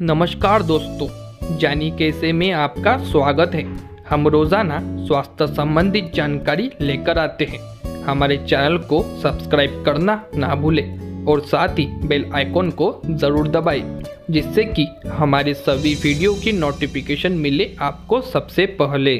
नमस्कार दोस्तों, जानी कैसे में आपका स्वागत है। हम रोज़ाना स्वास्थ्य संबंधित जानकारी लेकर आते हैं। हमारे चैनल को सब्सक्राइब करना ना भूलें और साथ ही बेल आइकॉन को ज़रूर दबाएं, जिससे कि हमारे सभी वीडियो की नोटिफिकेशन मिले आपको सबसे पहले।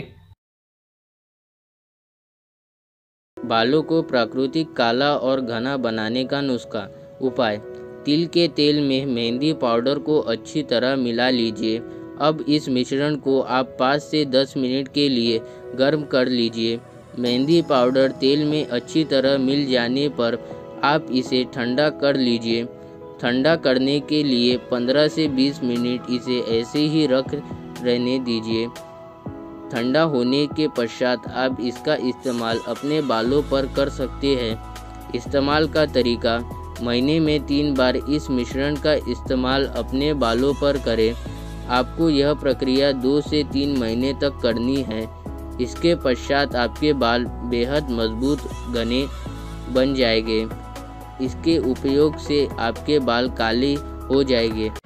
बालों को प्राकृतिक काला और घना बनाने का नुस्खा। उपाय: तिल के तेल में मेहंदी पाउडर को अच्छी तरह मिला लीजिए। अब इस मिश्रण को आप 5 से 10 मिनट के लिए गर्म कर लीजिए। मेहंदी पाउडर तेल में अच्छी तरह मिल जाने पर आप इसे ठंडा कर लीजिए। ठंडा करने के लिए 15 से 20 मिनट इसे ऐसे ही रख रहने दीजिए। ठंडा होने के पश्चात आप इसका इस्तेमाल अपने बालों पर कर सकते हैं। इस्तेमाल का तरीका: महीने में 3 बार इस मिश्रण का इस्तेमाल अपने बालों पर करें। आपको यह प्रक्रिया 2 से 3 महीने तक करनी है। इसके पश्चात आपके बाल बेहद मजबूत घने बन जाएंगे। इसके उपयोग से आपके बाल काले हो जाएंगे।